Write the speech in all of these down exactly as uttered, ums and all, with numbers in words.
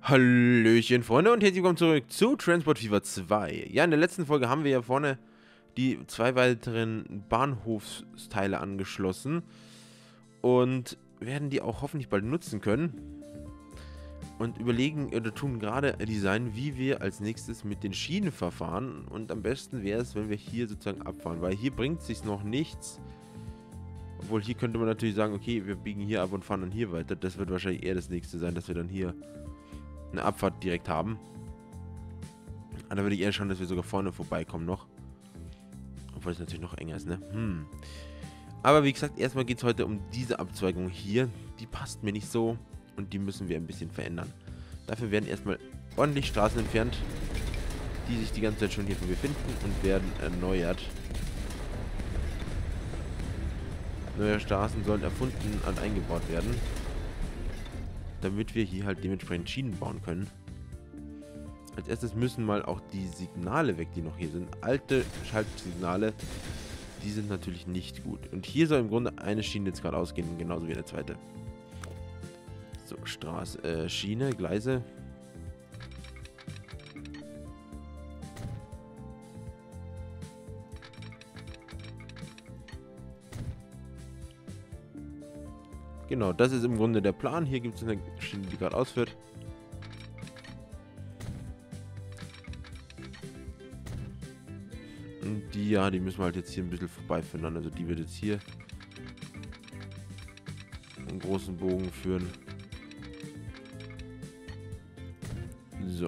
Hallöchen, Freunde, und herzlich willkommen zurück zu Transport Fever zwei. Ja, in der letzten Folge haben wir ja vorne die zwei weiteren Bahnhofsteile angeschlossen und werden die auch hoffentlich bald nutzen können. Und überlegen oder tun gerade Design, wie wir als nächstes mit den Schienen verfahren. Und am besten wäre es, wenn wir hier sozusagen abfahren, weil hier bringt es sich noch nichts. Obwohl, hier könnte man natürlich sagen, okay, wir biegen hier ab und fahren dann hier weiter. Das wird wahrscheinlich eher das nächste sein, dass wir dann hier eine Abfahrt direkt haben. Aber da würde ich eher schauen, dass wir sogar vorne vorbeikommen noch. Obwohl es natürlich noch enger ist, ne? Hm. Aber wie gesagt, erstmal geht es heute um diese Abzweigung hier. Die passt mir nicht so und die müssen wir ein bisschen verändern. Dafür werden erstmal ordentlich Straßen entfernt, die sich die ganze Zeit schon hier befinden und werden erneuert. Neue Straßen sollen erfunden und eingebaut werden, damit wir hier halt dementsprechend Schienen bauen können. Als erstes müssen mal auch die Signale weg, die noch hier sind. Alte Schaltsignale, die sind natürlich nicht gut. Und hier soll im Grunde eine Schiene jetzt gerade ausgehen, genauso wie der zweite. So, Straße, äh, Schiene, Gleise. Genau, das ist im Grunde der Plan. Hier gibt es eine Schiene, die gerade ausführt. Und die, ja, die müssen wir halt jetzt hier ein bisschen vorbeiführen. Also die wird jetzt hier einen großen Bogen führen. So.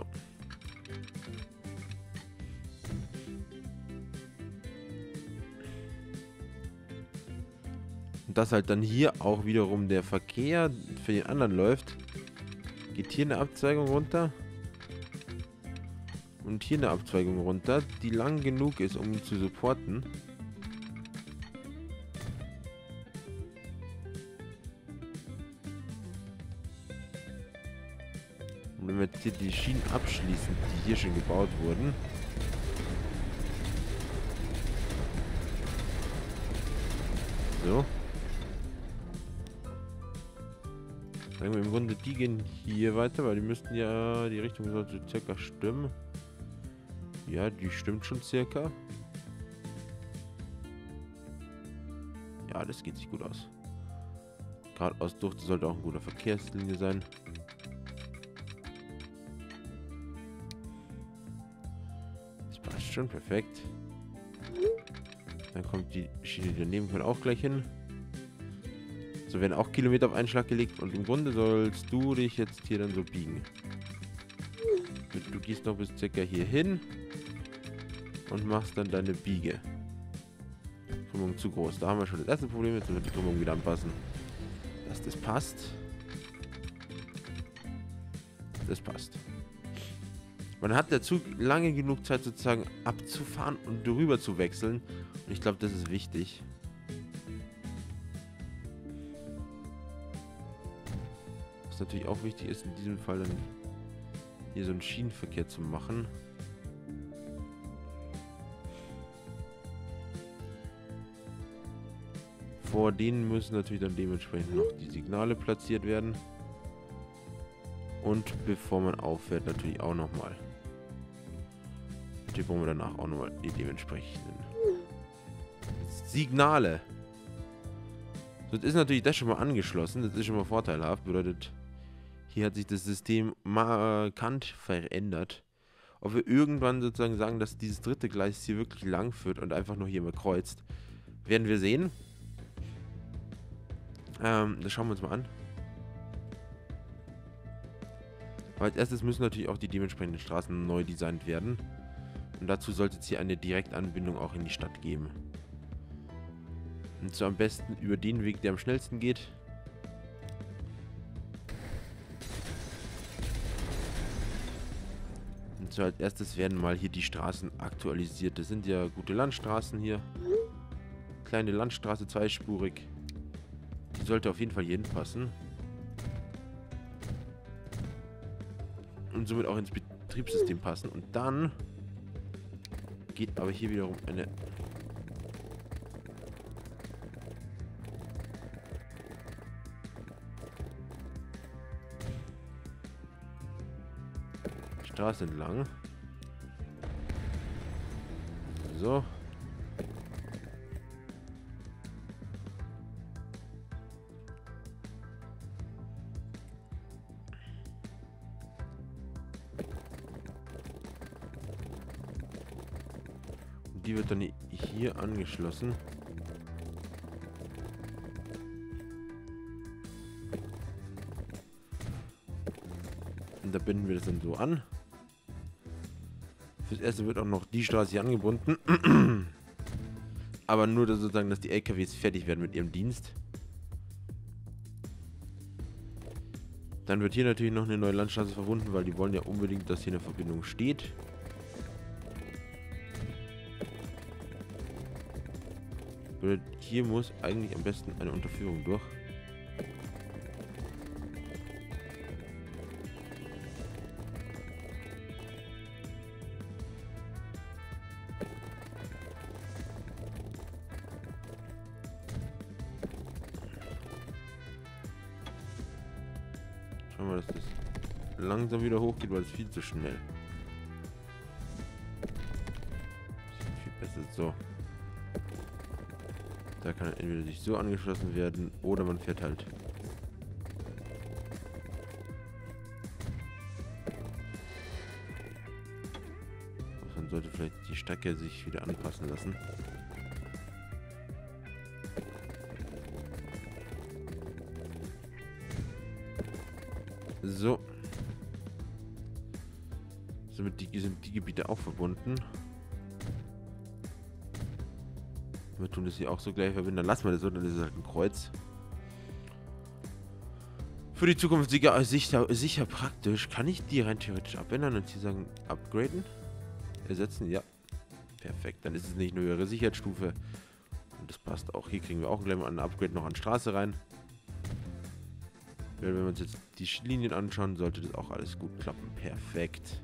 Und dass halt dann hier auch wiederum der Verkehr für den anderen läuft. Geht hier eine Abzweigung runter. Und hier eine Abzweigung runter, die lang genug ist, um ihn zu supporten. Und wenn wir jetzt hier die Schienen abschließen, die hier schon gebaut wurden. So. Sagen wir im Grunde, die gehen hier weiter, weil die müssten ja, die Richtung sollte circa stimmen. Ja, die stimmt schon circa. Ja, das geht sich gut aus. Geradeaus durch, das sollte auch ein guter Verkehrslinie sein. Das passt schon, perfekt. Dann kommt die Schiene, die daneben können auch gleich hin. So werden auch Kilometer auf einen Schlag gelegt und im Grunde sollst du dich jetzt hier dann so biegen. Du gehst noch bis circa hier hin und machst dann deine Biege. Krümmung zu groß. Da haben wir schon das erste Problem. Jetzt müssen wir die Krümmung wieder anpassen, dass das passt. Das passt. Man hat der Zug lange genug Zeit sozusagen abzufahren und rüber zu wechseln. Und ich glaube, das ist wichtig. Was natürlich auch wichtig ist, in diesem Fall dann hier so einen Schienenverkehr zu machen. Vor denen müssen natürlich dann dementsprechend noch die Signale platziert werden. Und bevor man auffährt, natürlich auch nochmal. Die brauchen wir danach auch nochmal die dementsprechenden Signale. So, jetzt ist natürlich das schon mal angeschlossen. Das ist schon mal vorteilhaft. Bedeutet, hier hat sich das System markant verändert. Ob wir irgendwann sozusagen sagen, dass dieses dritte Gleis hier wirklich lang führt und einfach nur hier mal kreuzt, werden wir sehen. Ähm, das schauen wir uns mal an. Aber als erstes müssen natürlich auch die dementsprechenden Straßen neu designt werden. Und dazu sollte es hier eine Direktanbindung auch in die Stadt geben. Und so am besten über den Weg, der am schnellsten geht. Und so als erstes werden mal hier die Straßen aktualisiert. Das sind ja gute Landstraßen hier. Kleine Landstraße, zweispurig. Die sollte auf jeden Fall jeden passen. Und somit auch ins Betriebssystem passen. Und dann geht aber hier wiederum eine Straße entlang. So. Und die wird dann hier angeschlossen. Und da binden wir das dann so an. Fürs Erste wird auch noch die Straße hier angebunden. Aber nur dass sozusagen, dass die L K Ws fertig werden mit ihrem Dienst. Dann wird hier natürlich noch eine neue Landstraße verbunden, weil die wollen ja unbedingt, dass hier eine Verbindung steht. Hier muss eigentlich am besten eine Unterführung durch. Schauen wir, dass das langsam wieder hochgeht, weil es viel zu schnell. Viel besser so. Da kann er entweder sich so angeschlossen werden oder man fährt halt. Man sollte vielleicht die Strecke sich wieder anpassen lassen. So. Somit die, sind die Gebiete auch verbunden. Wir tun das hier auch so gleich verbinden. Dann lassen wir das so, dann ist es halt ein Kreuz. Für die Zukunft sicher, sicher, sicher praktisch. Kann ich die rein theoretisch abändern und hier sagen, upgraden? Ersetzen? Ja. Perfekt. Dann ist es nicht nur ihre Sicherheitsstufe. Und das passt auch. Hier kriegen wir auch gleich mal ein Upgrade noch an Straße rein. Wenn wir uns jetzt die Linien anschauen, sollte das auch alles gut klappen. Perfekt.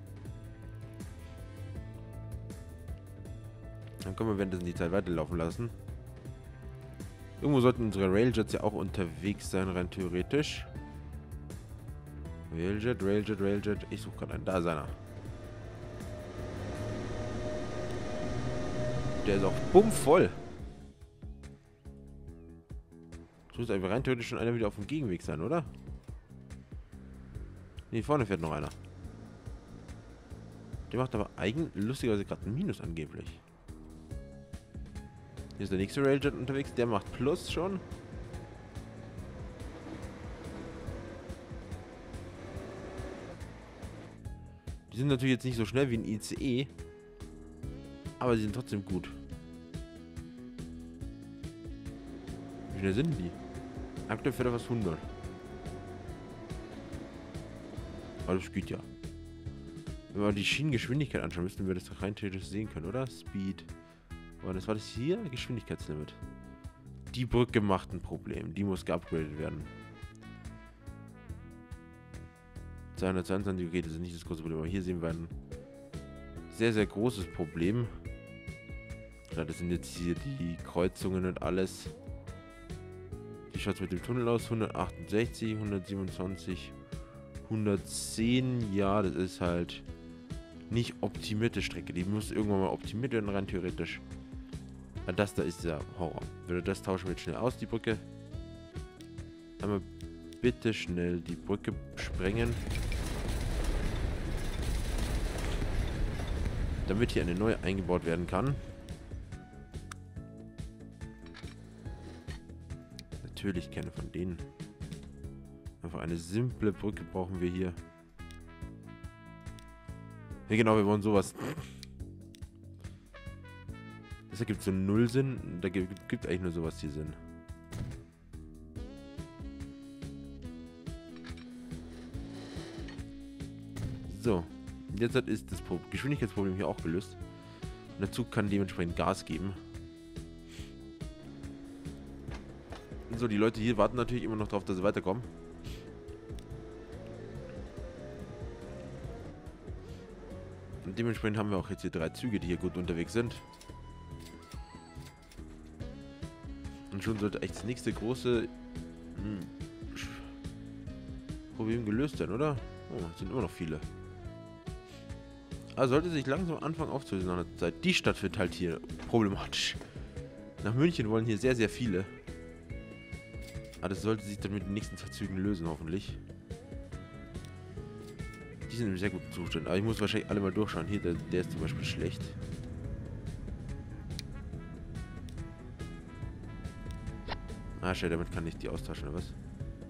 Dann können wir währenddessen die Zeit weiterlaufen lassen. Irgendwo sollten unsere Railjets ja auch unterwegs sein, rein theoretisch. Railjet, Railjet, Railjet. Ich suche gerade einen. Da ist einer. Der ist auch bummvoll. Es muss einfach rein theoretisch schon einer wieder auf dem Gegenweg sein, oder? Ne, vorne fährt noch einer. Der macht aber eigentlich lustigerweise gerade ein Minus angeblich. Hier ist der nächste Railjet unterwegs. Der macht Plus schon. Die sind natürlich jetzt nicht so schnell wie ein I C E. Aber sie sind trotzdem gut. Wie schnell sind die? Aktuell fährt er fast hundert. Aber das geht ja. Wenn wir die Schienengeschwindigkeit anschauen, müssten wir das doch rein theoretisch sehen können, oder? Speed. Aber das war das hier? Geschwindigkeitslimit. Die Brücke macht ein Problem. Die muss geupgradet werden. zweihundertzweiundzwanzig, okay, das ist nicht das große Problem. Aber hier sehen wir ein sehr, sehr großes Problem. Ja, das sind jetzt hier die Kreuzungen und alles. Wie schaut es mit dem Tunnel aus? hundertachtundsechzig, hundertsiebenundzwanzig, hundertzehn. Ja, das ist halt nicht optimierte Strecke. Die muss irgendwann mal optimiert werden, rein theoretisch. Das da ist ja Horror. Würde das tauschen wir jetzt schnell aus, die Brücke. Einmal bitte schnell die Brücke sprengen. Damit hier eine neue eingebaut werden kann. Natürlich keine von denen. Einfach eine simple Brücke brauchen wir hier. Ja genau, wir wollen sowas. Das ergibt so null Sinn. Da gibt, gibt eigentlich nur sowas hier Sinn. So. Jetzt ist das Geschwindigkeitsproblem hier auch gelöst. Und der Zug kann dementsprechend Gas geben. So, die Leute hier warten natürlich immer noch darauf, dass sie weiterkommen. Und dementsprechend haben wir auch jetzt hier drei Züge, die hier gut unterwegs sind. Und schon sollte echt das nächste große hm, Problem gelöst sein, oder? Oh, es sind immer noch viele. Ah, sollte sich langsam anfangen aufzulösen nach einer Zeit. Die Stadt wird halt hier problematisch. Nach München wollen hier sehr, sehr viele. Aber das sollte sich dann mit den nächsten zwei Zügen lösen, hoffentlich. Die sind im sehr guten Zustand. Aber ich muss wahrscheinlich alle mal durchschauen. Hier, der, der ist zum Beispiel schlecht. Ah, schade, damit kann ich die austauschen, oder was?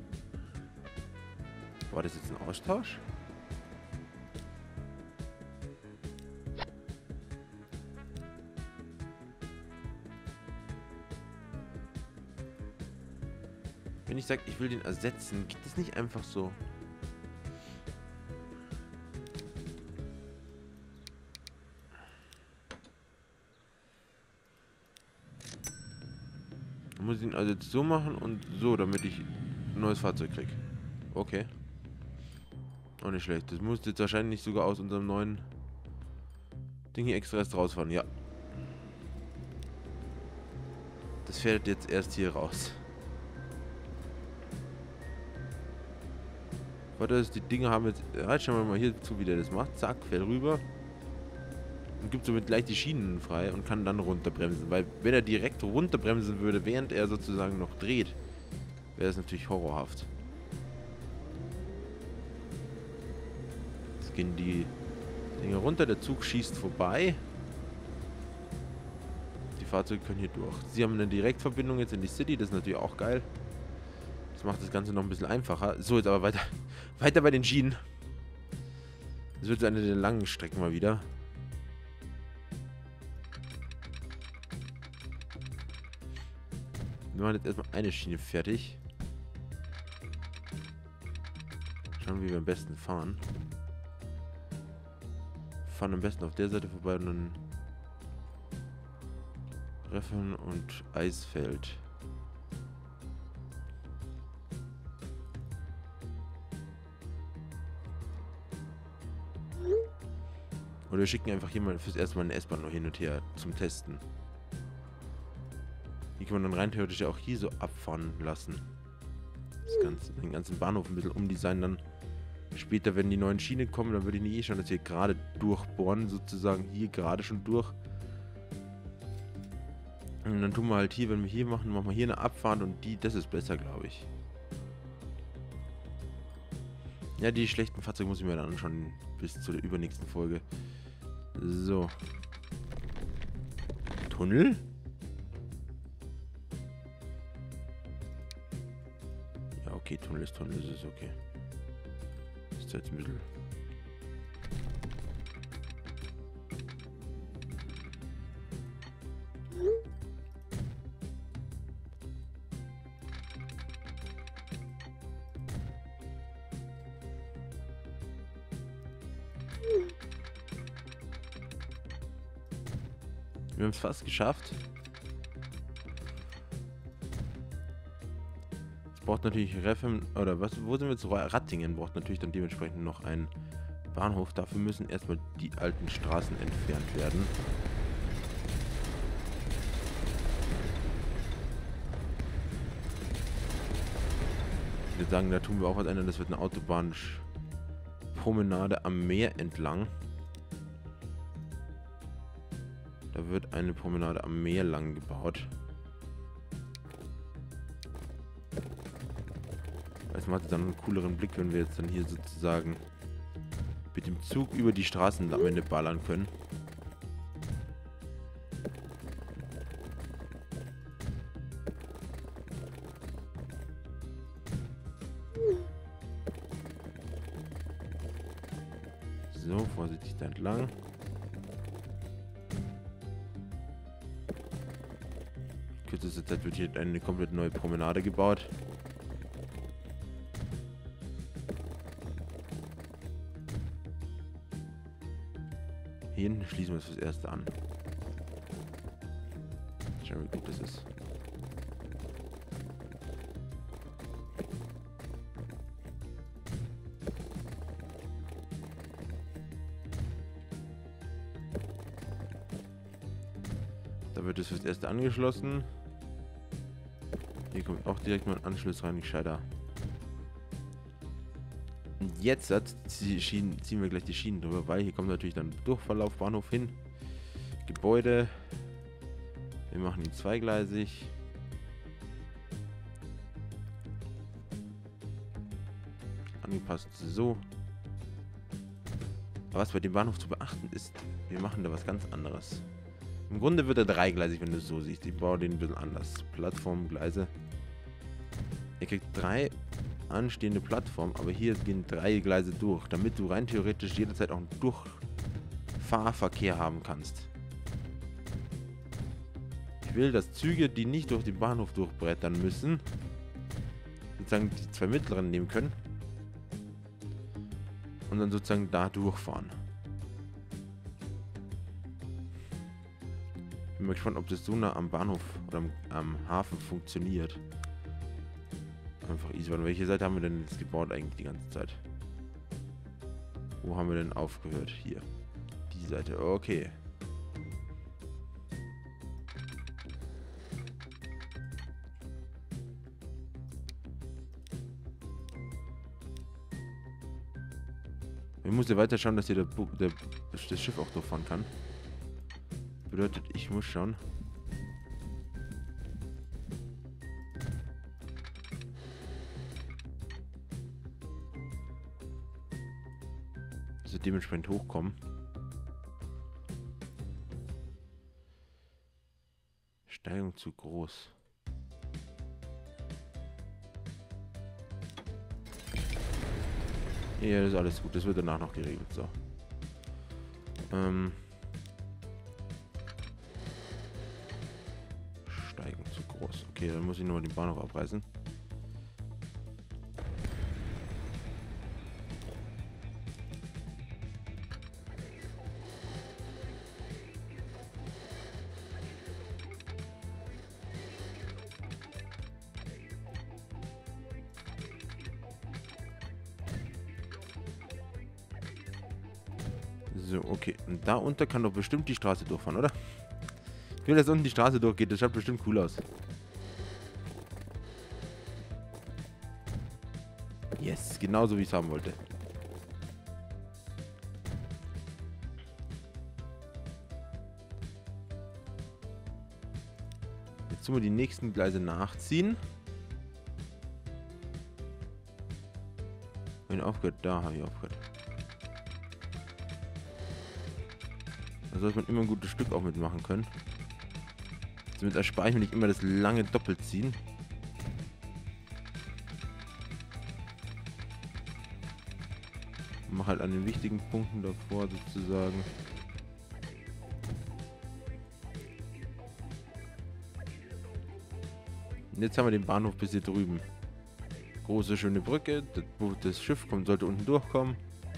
War das jetzt ein Austausch? Wenn ich sage, ich will den ersetzen, geht das nicht einfach so? Dann muss ich ihn also jetzt so machen und so, damit ich ein neues Fahrzeug kriege. Okay. Auch nicht schlecht. Das muss jetzt wahrscheinlich sogar aus unserem neuen Ding hier extra erst rausfahren. Ja. Das fährt jetzt erst hier raus. Warte, die Dinge haben jetzt... Ja, schauen wir mal hier zu, wie der das macht. Zack, fährt rüber. Und gibt somit gleich die Schienen frei und kann dann runterbremsen. Weil wenn er direkt runterbremsen würde, während er sozusagen noch dreht, wäre das natürlich horrorhaft. Jetzt gehen die Dinge runter, der Zug schießt vorbei. Die Fahrzeuge können hier durch. Sie haben eine Direktverbindung jetzt in die City, das ist natürlich auch geil. Das macht das Ganze noch ein bisschen einfacher. So, jetzt aber weiter, weiter bei den Schienen. Das wird so eine der langen Strecken mal wieder. Wir machen jetzt erstmal eine Schiene fertig. Schauen, wie wir am besten fahren. Fahren am besten auf der Seite vorbei und dann Reffen und Eisfeld. Oder wir schicken einfach hier mal fürs erste Mal eine S-Bahn noch hin und her zum Testen. Die kann man dann rein theoretisch auch hier so abfahren lassen. Das ganze, den ganzen Bahnhof ein bisschen umdesignen. Dann später, wenn die neuen Schienen kommen, dann würde ich nicht eh schon das hier gerade durchbohren, sozusagen hier gerade schon durch. Und dann tun wir halt hier, wenn wir hier machen, machen wir hier eine Abfahrt und die, das ist besser, glaube ich. Ja, die schlechten Fahrzeuge muss ich mir dann anschauen bis zur übernächsten Folge. So. Tunnel? Ja, okay, Tunnel ist Tunnel, das ist okay. Das ist jetzt ein bisschen... Wir haben es fast geschafft. Es braucht natürlich Reffen, oder was, wo sind wir jetzt? Rattingen braucht natürlich dann dementsprechend noch einen Bahnhof. Dafür müssen erstmal die alten Straßen entfernt werden. Ich würde sagen, da tun wir auch was ändern. Das wird eine Autobahnpromenade am Meer entlang. Da wird eine Promenade am Meer lang gebaut. Es macht dann einen cooleren Blick, wenn wir jetzt dann hier sozusagen mit dem Zug über die Straßen am Ende ballern können. So, vorsichtig da entlang. Kürzeste Zeit wird hier eine komplett neue Promenade gebaut. Hier hinten schließen wir es fürs Erste an. Schauen wir, wie gut das ist. Da wird es fürs Erste angeschlossen. Hier kommt auch direkt mal ein Anschluss rein, gescheiter. jetzt ziehen, ziehen wir gleich die Schienen drüber, weil hier kommt natürlich dann Durchverlauf Bahnhof hin. Gebäude. Wir machen ihn zweigleisig. Angepasst so. Aber was bei dem Bahnhof zu beachten ist, wir machen da was ganz anderes. Im Grunde wird er dreigleisig, wenn du es so siehst. Ich baue den ein bisschen anders. Plattform, Gleise. Ihr kriegt drei anstehende Plattformen, aber hier gehen drei Gleise durch, damit du rein theoretisch jederzeit auch einen Durchfahrverkehr haben kannst. Ich will, dass Züge, die nicht durch den Bahnhof durchbrettern müssen, sozusagen die zwei mittleren nehmen können und dann sozusagen da durchfahren. Ich bin mal gespannt, ob das so nah am Bahnhof oder am, am Hafen funktioniert. Einfach easy. Warte, welche Seite haben wir denn jetzt gebaut eigentlich die ganze Zeit? Wo haben wir denn aufgehört? Hier. Die Seite. Okay. Wir müssen ja weiter schauen, dass hier der, der, das Schiff auch durchfahren kann. Bedeutet, ich muss schauen. Dass wir dementsprechend hochkommen. Steigung zu groß. Ja, das ist alles gut. Das wird danach noch geregelt. So. Ähm. Steigung zu groß. Okay, dann muss ich nur den Bahnhof abreißen. So, okay. Und da unter kann doch bestimmt die Straße durchfahren, oder? Ich will, dass unten die Straße durchgeht. Das schaut bestimmt cool aus. Yes, genauso wie ich es haben wollte. Jetzt tun wir die nächsten Gleise nachziehen. Wenn ich aufgehört, da habe ich aufgehört. Da sollte man immer ein gutes Stück auch mitmachen können. Damit erspare ich mir nicht immer das lange Doppelziehen. Mache halt an den wichtigen Punkten davor sozusagen. Und jetzt haben wir den Bahnhof bis hier drüben. Große, schöne Brücke. Das, das Schiff kommt, sollte unten durchkommen.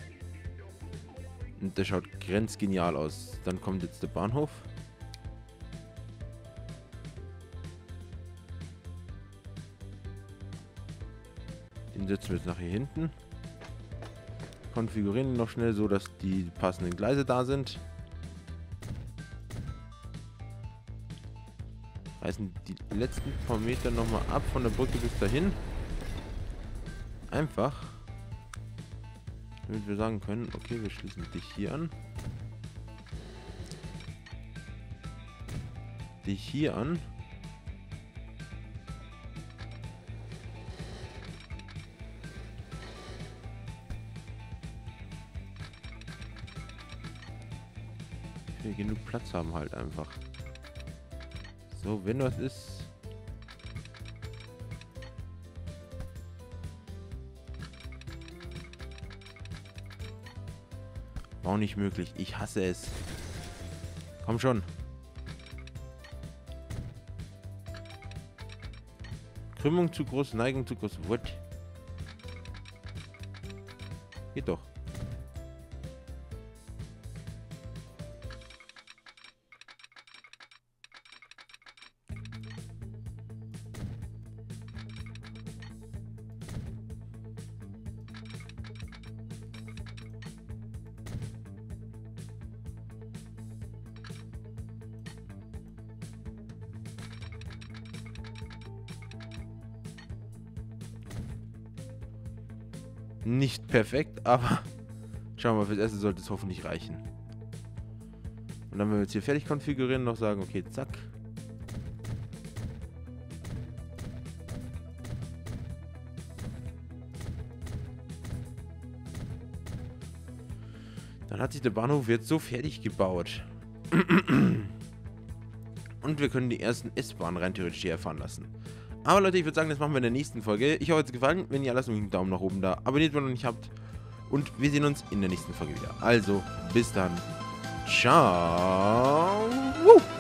Und der schaut grenzgenial aus. Dann kommt jetzt der Bahnhof. Den setzen wir jetzt nach hier hinten. Konfigurieren ihn noch schnell so, dass die passenden Gleise da sind. Reißen die letzten paar Meter nochmal ab von der Brücke bis dahin. Einfach. Damit wir sagen können, okay, wir schließen dich hier an. Dich hier an. Wir genug Platz haben halt einfach. So, wenn was ist. Auch nicht möglich. Ich hasse es. Komm schon. Krümmung zu groß, Neigung zu groß. What? Geht doch. nicht perfekt, aber schauen wir mal, fürs Erste sollte es hoffentlich reichen. Und dann, wenn wir jetzt hier fertig konfigurieren, noch sagen, okay, zack. Dann hat sich der Bahnhof jetzt so fertig gebaut. Und wir können die ersten S-Bahnen rein theoretisch hier erfahren lassen. Aber Leute, ich würde sagen, das machen wir in der nächsten Folge. Ich hoffe, es hat gefallen. Wenn ja, lasst mich einen Daumen nach oben da. Abonniert, wenn ihr noch nicht habt. Und wir sehen uns in der nächsten Folge wieder. Also, bis dann. Ciao.